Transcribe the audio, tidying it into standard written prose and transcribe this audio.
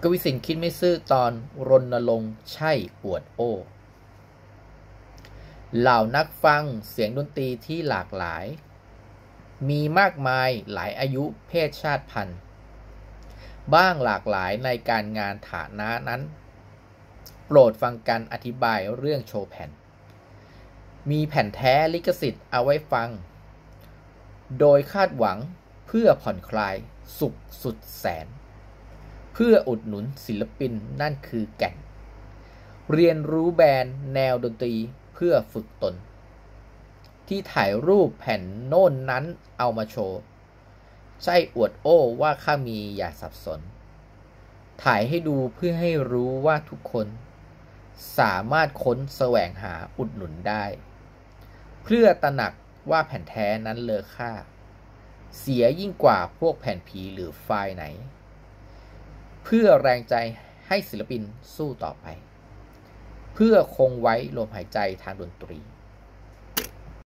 กวีสินคิดไม่ซื่อตอนรณรงค์ใช่อวดโอ้เหล่านักฟังเสียงดนตรีที่หลากหลายมีมากมายหลายอายุเพศชาติพันธุ์บ้างหลากหลายในการงานฐานะนั้นโปรดฟังกันอธิบายเรื่องโชว์แผ่นมีแผ่นแท้ลิขสิทธิ์เอาไว้ฟังโดยคาดหวังเพื่อผ่อนคลายสุขสุดแสนเพื่ออุดหนุนศิลปินนั่นคือแก่นเรียนรู้แบนด์แนวดนตรีเพื่อฝึกตนที่ถ่ายรูปแผ่นโน่นนั้นเอามาโชว์ใช่อวดโอ้ว่าข้ามีอย่าสับสนถ่ายให้ดูเพื่อให้รู้ว่าทุกคนสามารถค้นแสวงหาอุดหนุนได้เพื่อตระหนักว่าแผ่นแท้นั้นเลอค่าเสียยิ่งกว่าพวกแผ่นผีหรือไฟล์ไหนเพื่อแรงใจให้ศิลปินสู้ต่อไปเพื่อคงไว้ลมหายใจทางดนตรี